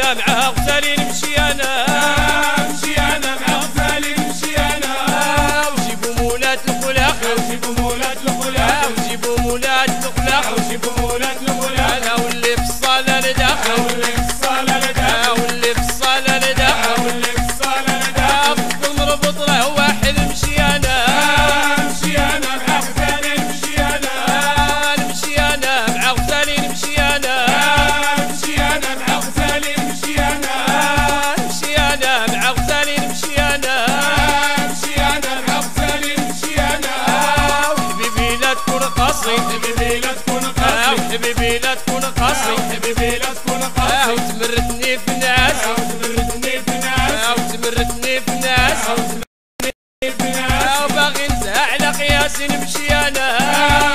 انا مع غزالي نمشي انا نمشي انا مع غزالي نمشي انا وجيبوا مولات الخلاق وجيبوا مولات الخلاق وجيبوا مولات الخلاق وجيبوا مولات الخلاق انا واللي في الصاله لداخل واللي في الصاله لداخل واللي في الصاله لداخل واللي في الصاله لداخل نربط له واحد نمشي انا نمشي انا مع غزالي نمشي انا نمشي انا مع غزالي نمشي انا نمشي انا مع غزالي نمشي انا نمشي انا مع غزالي نمشي انا نمشي انا مع غزالي نمشي انا حبيبي لا تكون قاسي حبيبي لا تكون قاسي حبيبي لا تكون قاسي حبيبي لا تكون قاسي وتمرتني في الناس وتمرتني في ناس وتمرتني في الناس وتمرتني في ناس وباغي نزهق على قياسي نمشي انا